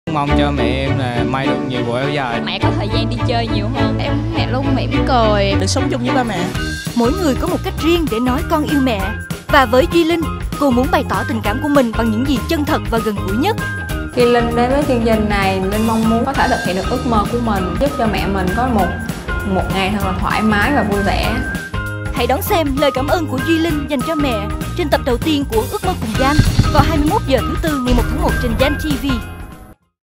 Mong cho mẹ em là may được nhiều bộ áo dài. Mẹ có thời gian đi chơi nhiều hơn. Mẹ luôn mỉm cười. Được sống chung với ba mẹ. Mỗi người có một cách riêng để nói con yêu mẹ. Và với Duy Linh, cô muốn bày tỏ tình cảm của mình bằng những gì chân thật và gần gũi nhất. Khi Linh đến với chương trình này, Linh mong muốn có thể thực hiện được ước mơ của mình, giúp cho mẹ mình có một ngày thật là thoải mái và vui vẻ. Hãy đón xem lời cảm ơn của Duy Linh dành cho mẹ trên tập đầu tiên của Ước mơ cùng Giang vào 21 giờ thứ Tư ngày 1 tháng 1 trên Giang TV.